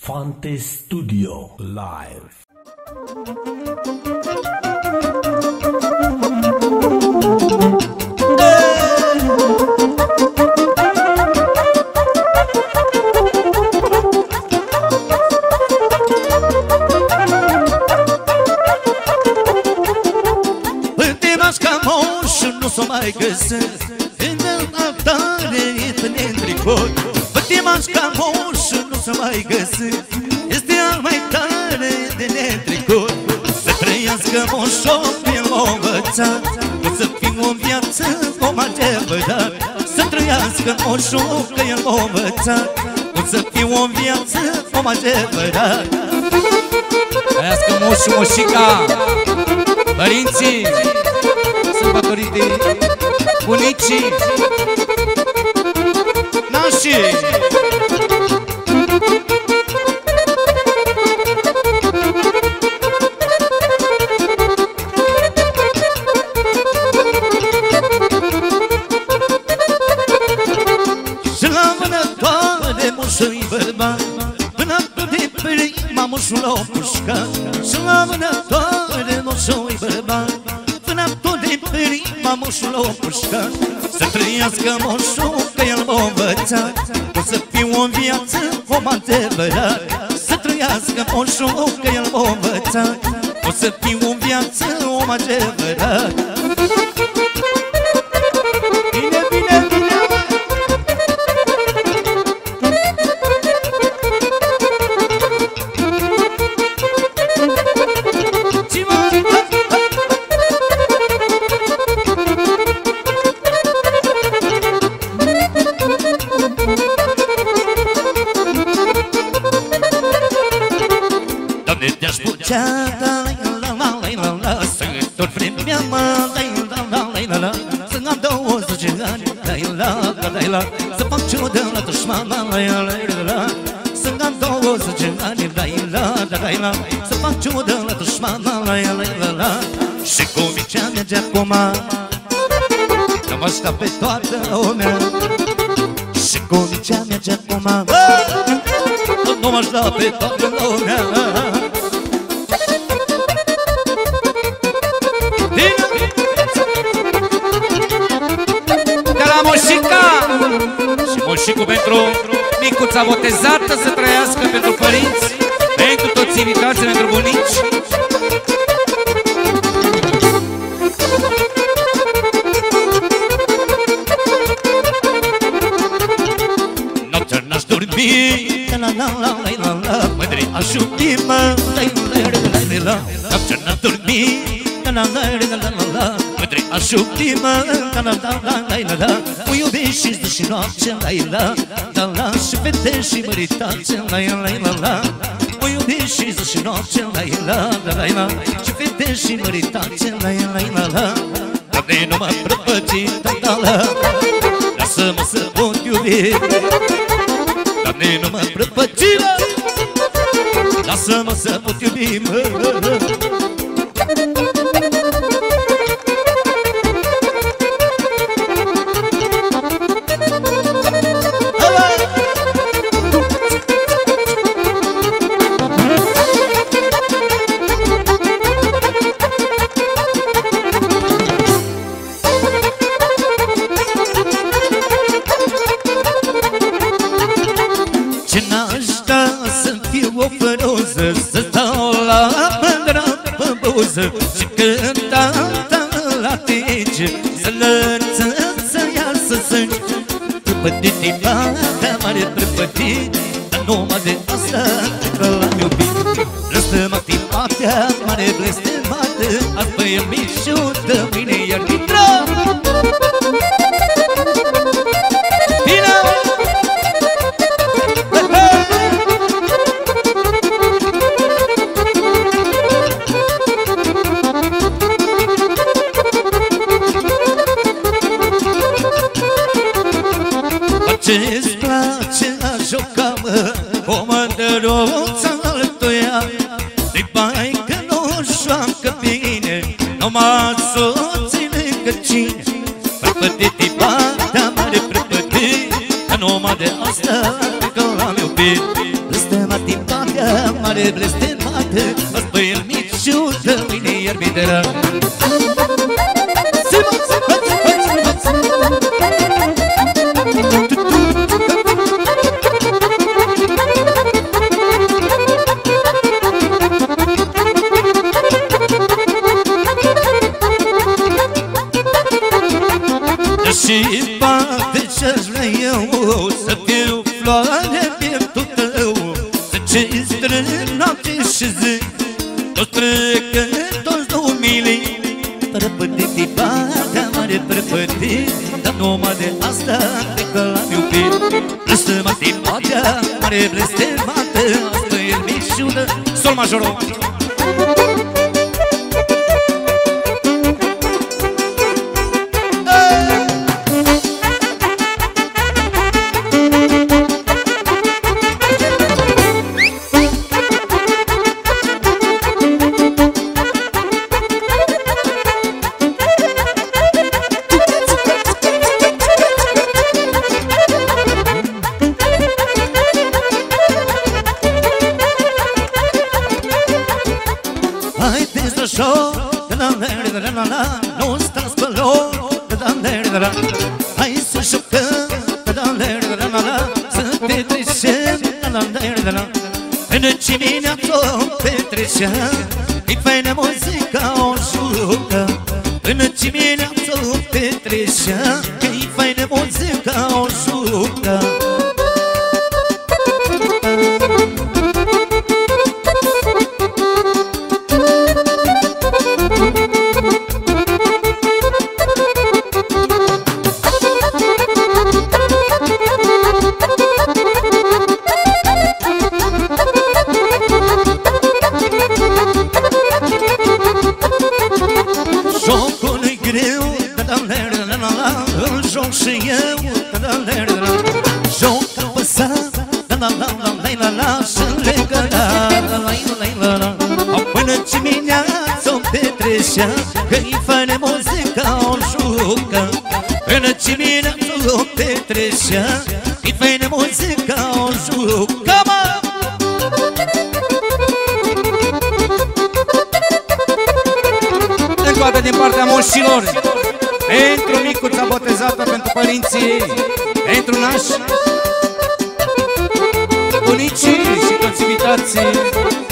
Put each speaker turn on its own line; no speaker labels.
Fante Studio Live.
Nu s-o mai găsesc în altare, este neîntricot. Pătimaș ca moșul nu s-o mai găsesc, este al mai tare de neîntricot. Să trăiască moșul, el m-a învățat, că să fiu în viață om adevărat. Să trăiască moșul, că el m-a învățat, că să fiu în viață om adevărat.
Trăiască moșul, moșica, părinții sărbătorii de bunicii,
nașii. Și la vânătoare moșul-i bărbat, până de prima moșul l-a pușcat. Și la vânătoare moșul-i bărbat, prima moșul l-a pușcat. Să trăiască moșul, că el m-a învățat, o să fiu în viață om adevărat. Să trăiască moșul, că el m-a învățat, o să fiu în viață om adevărat. Bine, bine, bine! Să tot vremea mă, să am 20 ani, să fac ciudă la dușman, să am 20 ani, să fac ciudă la dușman. Și cu micea merge acum, nu mă aștept pe toată lumea. Și cu micea merge acum, nu mă aștept pe toată lumea.
de la moșica și moșicul pentru micuța botezată, să trăiască pentru părinți, pentru toți invitații, pentru bunici.
Noaptea n-aș dormi, mândri aș iubi, noaptea n-aș dormi, mândri aș iubi, mă iubești și zi și noapte, și fete și măritațe, mă iubești și zi și noapte, și fete și măritațe. Doamne, nu mă prăpăți, lasă-mă să pot iubi. Doamne, nu mă prăpăți, lasă-mă să pot iubi, Ce n-aș da să fiu o făroză, să stau la mândra pe buză, și când tata la tege să lărță, să iasă sânge. Prăpădit-i partea mare prăpădit, dar numai de asta că l-am iubit. Blestemată-i partea mare blestemată, azi băie mișu, dă mine iar intră. Ce-ți place a joca, mă, o mândăruță altuia, de bai că nu joacă bine, numai soții lângă cine. Prăpădit-i partea mare prăpădit, că numai de asta că l-am iubit. Blestemată, mare blestemată, azi băiel miciu, dă mâine ierbiteră. Și poate ce-aș vrea eu să fiu floare pieptul tău, să ce strâng noapte și zi, toți trecători 2000. Prăpădit-i partea mare prăpădit, dar numai de asta cred că l-am iubit. Blestemată-i partea mare blestemată, asta e mișună, sol majorul. Haideți la show, nu stați pe loc, hai să jucăm, să petrecem, în dimineață petrecem, e faină muzica o jucă, în dimineață petrecem, e faină muzica o jucă. Jocul-i greu, îl joc și eu, joc apăsat, și-l legăra. Până dimineață-o petrecea, că-i faină muzica o jucă. Până dimineață-o petrecea, că-i faină muzica o jucă.
Încoadă din partea moșilor, pentru micuța botezată, pentru părinții, pentru nași, bunicii și toți invitații.